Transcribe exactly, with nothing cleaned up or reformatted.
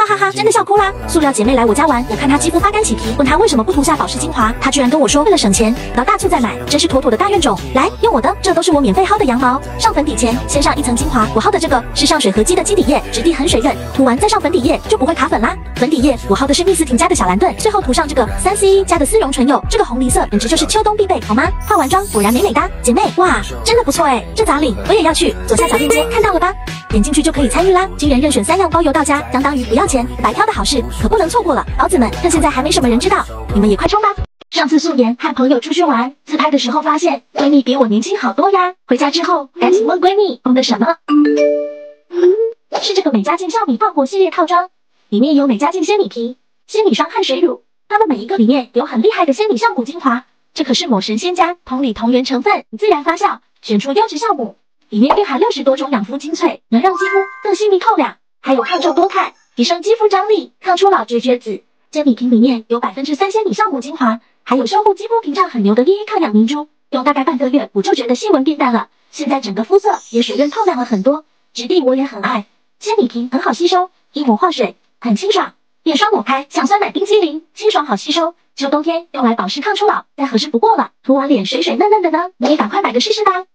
哈哈哈，真的笑哭啦！塑料姐妹来我家玩，我看她肌肤发干起皮，问她为什么不涂下保湿精华，她居然跟我说为了省钱，等到大促再买，真是妥妥的大怨种。来，用我的，这都是我免费薅的羊毛。上粉底前，先上一层精华，我薅的这个是上水合肌的基底液，质地很水润，涂完再上粉底液就不会卡粉啦。粉底液我薅的是蜜丝婷家的小蓝盾，最后涂上这个三 C E 家的丝绒唇釉，这个红梨色简直就是秋冬必备，好吗？化完妆果然美美哒，姐妹，哇，真的不错哎，这咋领？我也要去，左下角链接看到了吧？点进去就可以参与啦！今人任选三样包邮到家，相当于不要钱，白嫖的好事可不能错过了，宝子们，趁现在还没什么人知道，你们也快冲吧！上次素颜和朋友出去玩，自拍的时候发现闺蜜比我年轻好多呀。回家之后赶紧问闺蜜用的什么，是这个美加净笑米放火系列套装，里面有美加净仙米皮、仙米霜和水乳，它们每一个里面有很厉害的仙米橡骨精华，这可是抹神仙家同理同源成分，自然发酵，选出优质酵母。里面蕴含六十多种养肤精粹，能让肌肤更细密透亮，还有抗皱多肽，提升肌肤张力，抗初老绝绝子。仙米瓶里面有 百分之三 仙米酵母精华，还有修护肌肤屏障很牛的 E A 抗氧凝珠，用大概半个月我就觉得细纹变淡了，现在整个肤色也水润透亮了很多，质地我也很爱。仙米瓶很好吸收，一抹化水，很清爽。面霜抹开像酸奶冰淇淋，清爽好吸收，秋冬天用来保湿抗初老，再合适不过了。涂完脸水水嫩嫩的呢，你也赶快买个试试吧。